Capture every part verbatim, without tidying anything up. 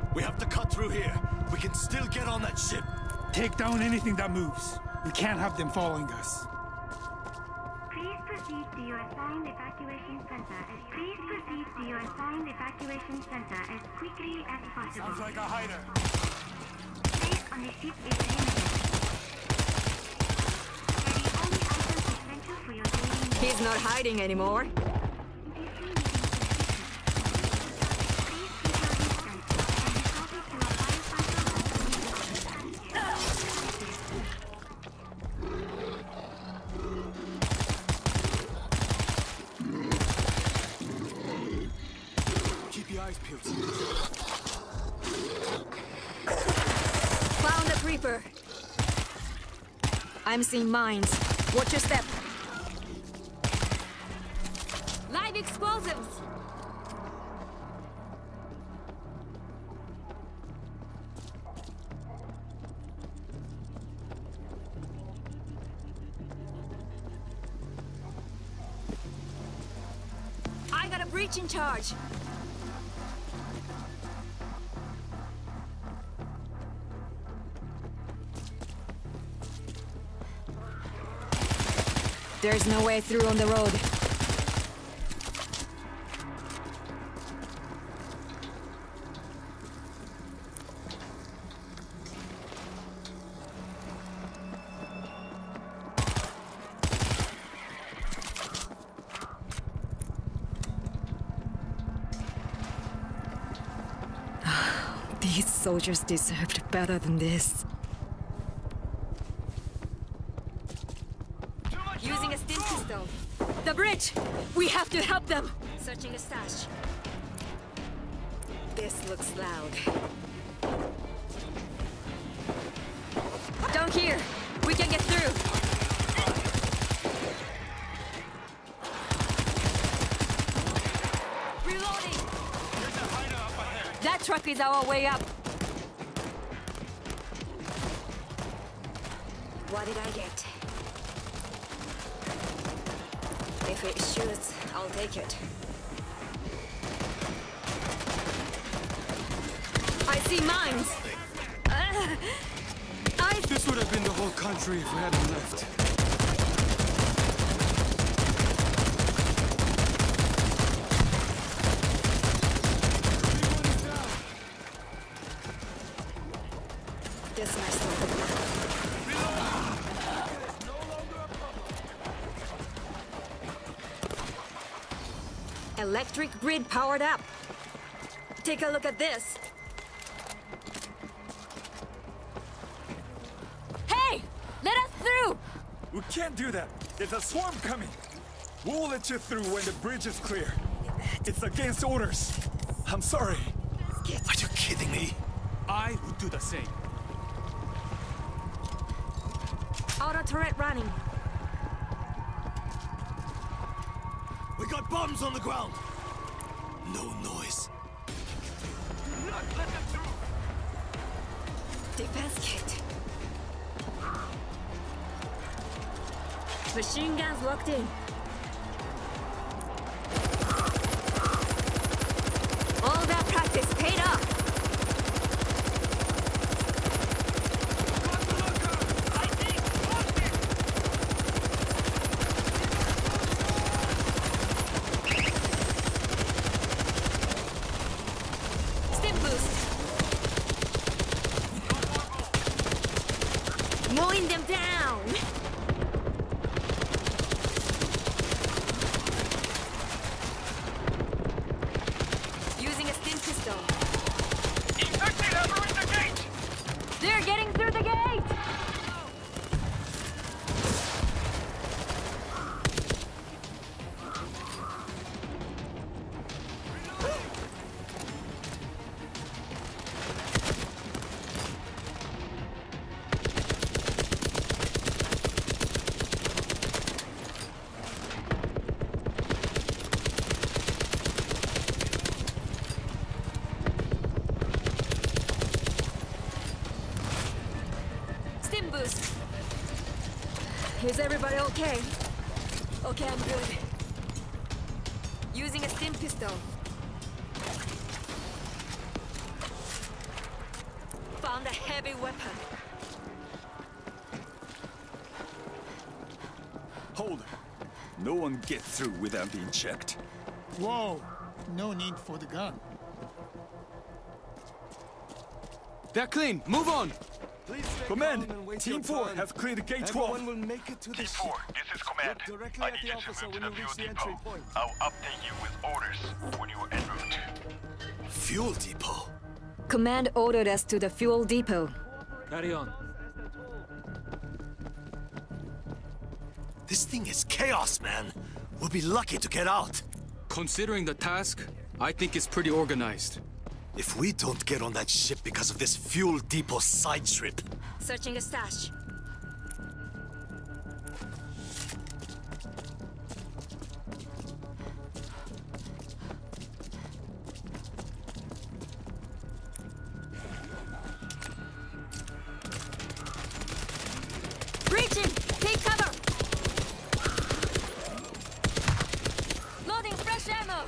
We have to cut through here. We can still get on that ship. Take down anything that moves. We can't have them following us. Please proceed to your assigned evacuation center. As please proceed to your assigned evacuation center as quickly as possible. Sounds like a hider. Space on the ship is limited. Carry only items essential for your daily needs. He's not hiding anymore. Found a creeper. I'm seeing mines. Watch your step. Live explosives! I got a breach in charge. There's no way through on the road. These soldiers deserved better than this. Using a stim pistol. The bridge! We have to help them! Searching a stash. This looks loud. Down here! We can get through! Reloading! There's a hider up ahead. That truck is our way up! What did I get? If it shoots, I'll take it. I see mines! Uh, I... This would have been the whole country if we hadn't left. This messed up. Electric grid powered up. Take a look at this. Hey! Let us through! We can't do that. There's a swarm coming. We'll let you through when the bridge is clear. It's against orders. I'm sorry. Are you kidding me? I would do the same. Auto turret running. We got bombs on the ground. No noise. Do not let them through. Defense kit. Machine guns locked in. All that practice paid off. Mowing them down! Using a stim pistol. Infected hammer in the gate! They're getting through the gate! Boost. Is everybody okay? Okay, I'm good. Using a stim pistol. found a heavy weapon. Hold. No one gets through without being checked. Whoa, no need for the gun. They're clean. Move on. Please stay Command, calm and wait Team your four turn. has cleared gate Everyone twelve. will make it to the Team ship. four, this is Command. Look directly I at need the you to officer move to when the you fuel reach the depot. entry point. I'll update you with orders when you are en route. Fuel depot. Command ordered us to the fuel depot. Carry on. This thing is chaos, man. We'll be lucky to get out. Considering the task, I think it's pretty organized. If we don't get on that ship because of this fuel depot side trip. Searching a stash. Breaching! Take cover! Loading fresh ammo!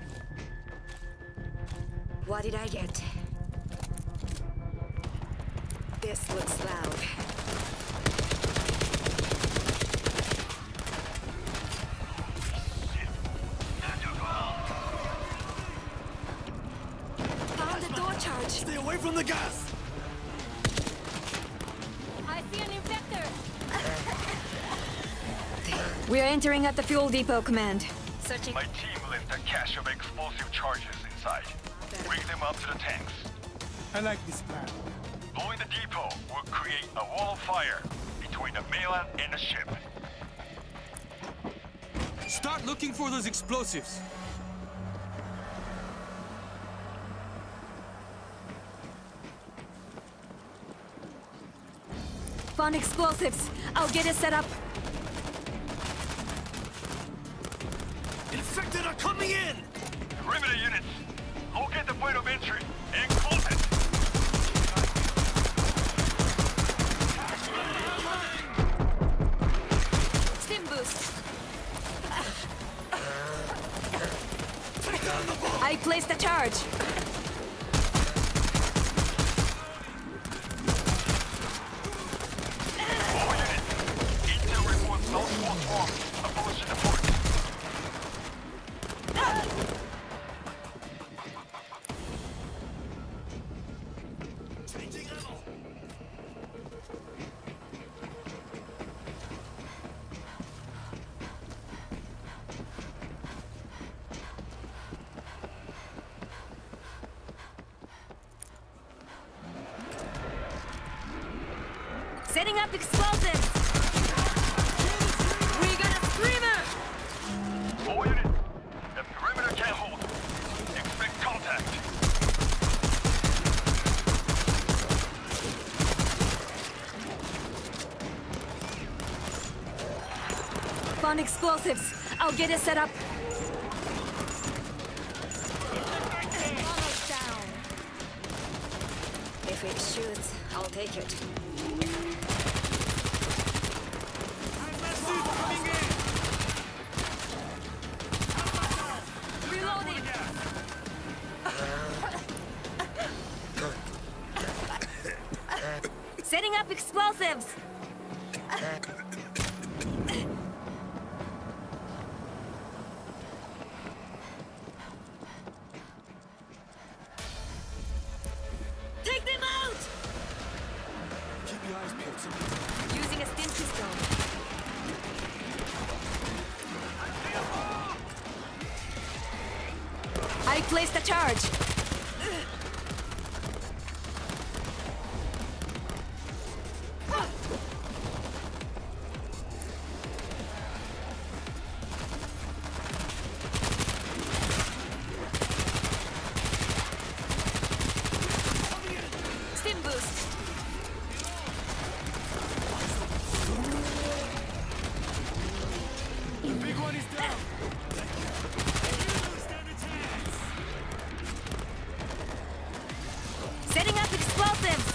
What did I get? This looks loud. Found the door charge. Stay away from the gas! I see an infector. We are entering at the fuel depot, Command. Searching. My team left a cache of explosive charges inside. Bring them up to the tanks. I like this plan. Blowing the depot will create a wall of fire between the mainland and the ship. Start looking for those explosives. Found explosives. I'll get it set up. Infected are coming in! Perimeter units, locate the point of entry and close it. Stim boost. Take down the bomb! I placed a charge. All units, intel reports multiple swarms approaching the port. Changing ammo! Setting up explosives. We got a screamer. All units, the perimeter can't hold. Expect contact. Found explosives. I'll get it set up. Almost down. If it shoots, I'll take it. Reloading. Setting up explosives. Take them out! Keep your eyes peeled, somebody. Using a stim pistol. I placed a charge. Stim boost. The big one is down! Stand a chance! Setting up explosives.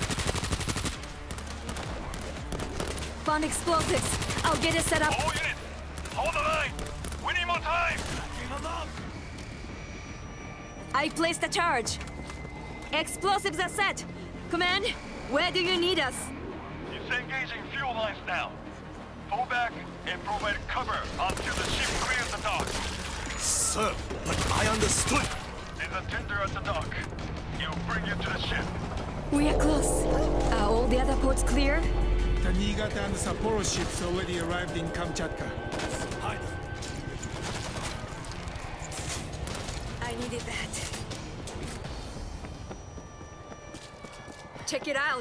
Found explosives. I'll get it set up. All units, hold the line. We need more time. Backing them up! I placed a charge. Explosives are set. Command, where do you need us? It's engaging fuel lines now. Pull back and provide cover until the ship clears the dock. Sir, but I understood. There's a tender at the dock. It'll bring you to the ship. We are close. Are all the other ports clear? The Niigata and Sapporo ships already arrived in Kamchatka. Hide them. I needed that. Check it out.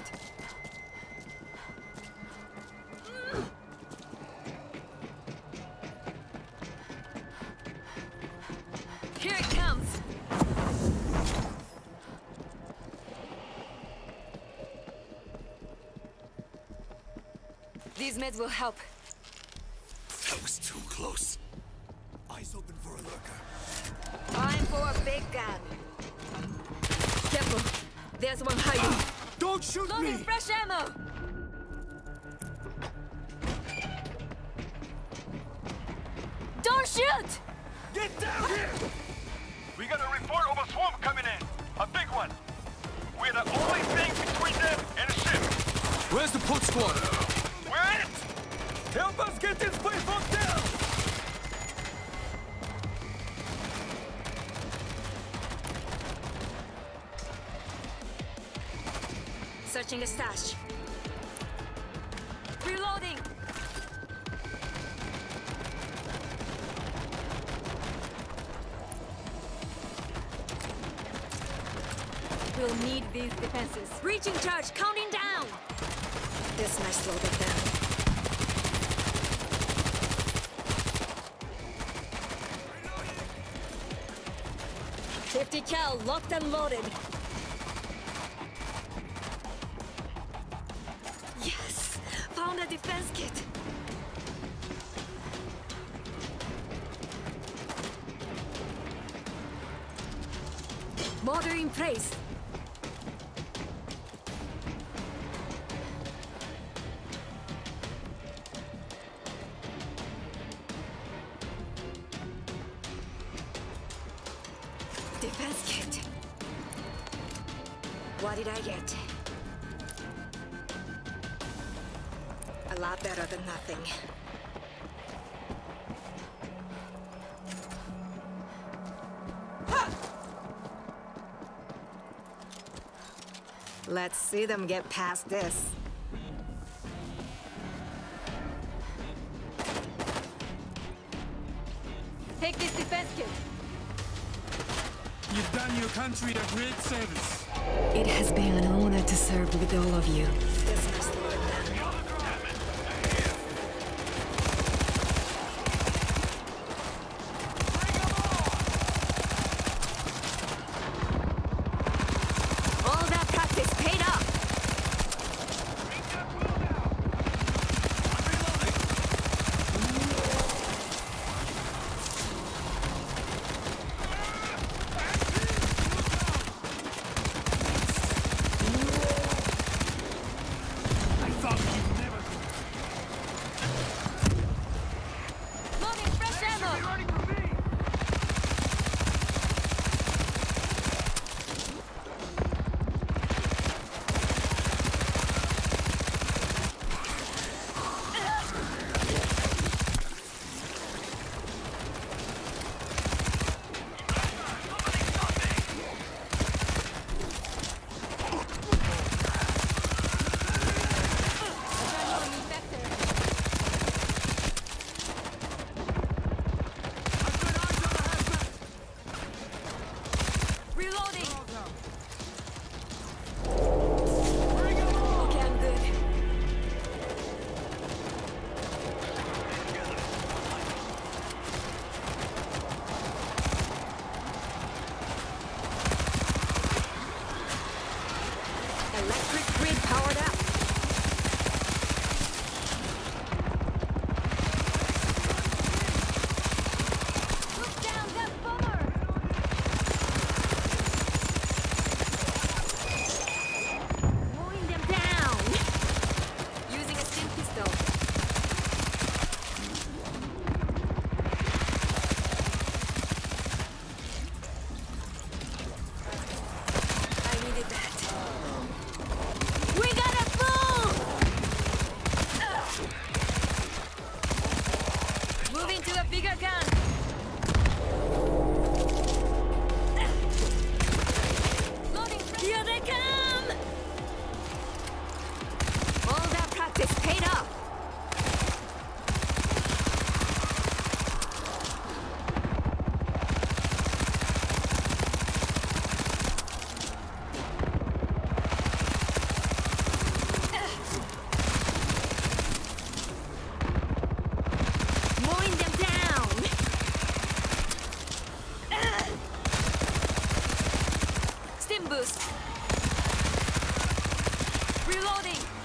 Here it comes. These meds will help. That was too close. Eyes open for a lurker. Time for a big gun. Careful. There's one hiding. Don't shoot Loading me! fresh ammo. Don't shoot! Get down here! We got a report of a swarm coming in. A big one. We're the only thing between them and the ship. Where's the port squad? We're in it! Help us get this place locked down! Searching a stash. Reloading! We'll need these defenses. Reaching charge, counting down! This might slow them down. fifty cal locked and loaded. Yes! Found a defense kit! Mortar in place. Defense kit. What did I get? A lot better than nothing. Let's see them get past this. Take this defense kit. You've done your country a great service. It has been an honor to serve with all of you. This must slow them down. All that practice paid off. boost. Reloading.